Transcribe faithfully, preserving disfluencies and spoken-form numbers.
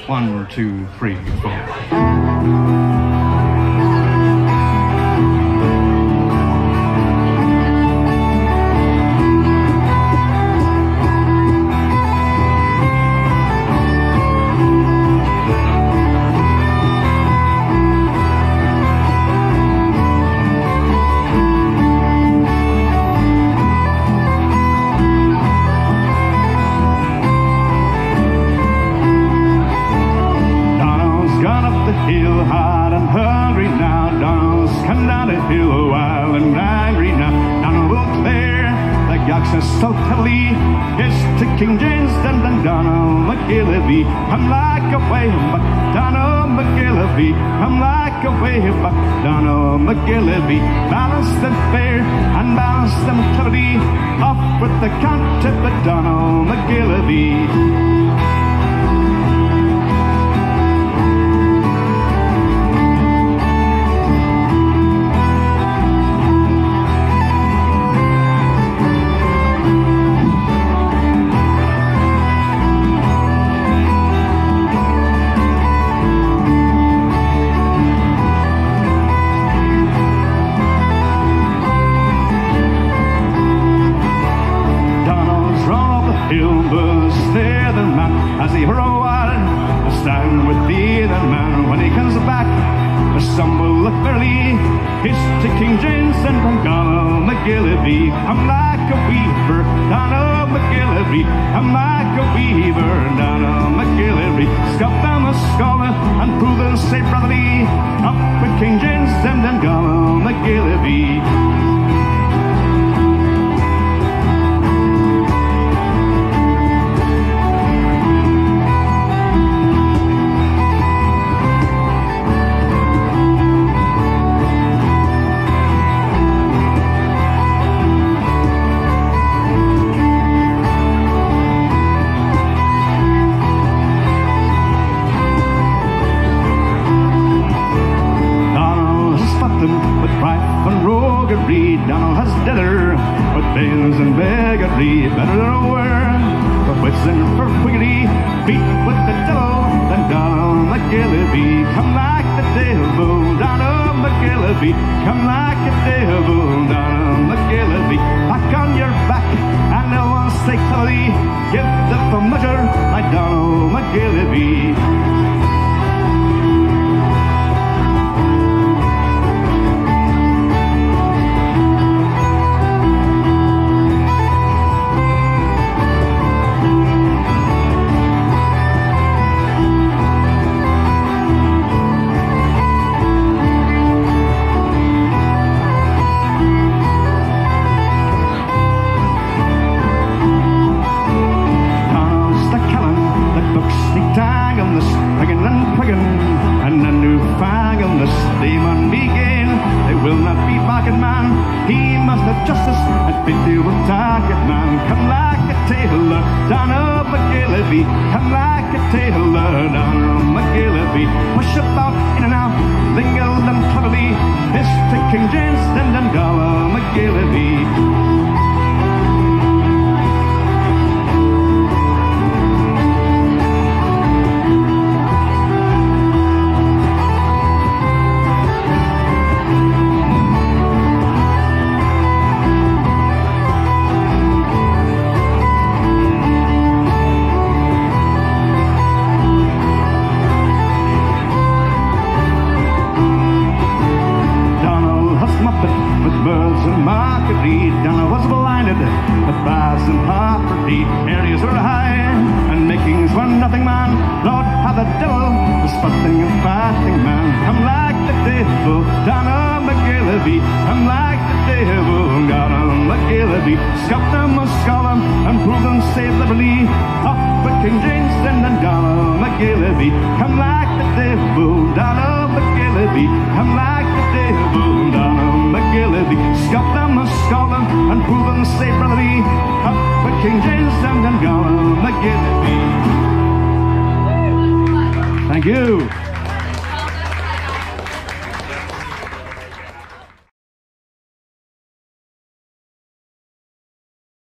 One, two, three, four. Hill hot and hungry now. Donald's come down the hill wild and angry now. Donald will clear the oxen so totally. It's to King James and then Donald McGillivray. I'm like a way buck, Donald McGillivray. I'm like a way buck, Donald McGillivray. Balanced and fair and balanced and cleverly. Off with the count of the Donald McGillivray. There the man as he hurl wild, stand with the other man when he comes back. The sun will look early. He's to King James and Donald McGillivray. I'm like a weaver, Donald McGillivray. I'm like a weaver, Donald McGillivray. Scuff down the scholar and prove the say brotherly. Up with King James and Donald McGillivray. With rife and roguery, Donald has dinner with bales and beggary. Better than a word for wits and for quiggity. Beat with the devil, then Donald McGillivray. Come like the devil, Donald McGillivray. Come like the devil, Donald McGillivray. Back on your back, and no one's take thee. Give the full measure like Donald McGillivray. And a newfangled demon begin. They will not be bargain man. He must have justice and pity will target man. Come like a tailor, Donald McGillivray. Come like a tailor, Donald McGillivray. Push about in and out, lingered and cleverly. Mister King James and Donald McGillivray. Birds and markery, Donald was blinded with bars and property. Areas were high and makings were nothing, man. Lord, how the devil was spotting and fighting, man. I'm like the devil, Donald McGillivray. I'm like the devil, Donald McGillivray. Scuff them a scholar and prove them save liberty. Up with King James and Donald McGillivray. I'm like the devil, Donald McGillivray. I'm like the devil, Donald McGillivray. Scuff them a scholar and prove them save brotherly. Up with King James and Donald McGillivray. Thank you.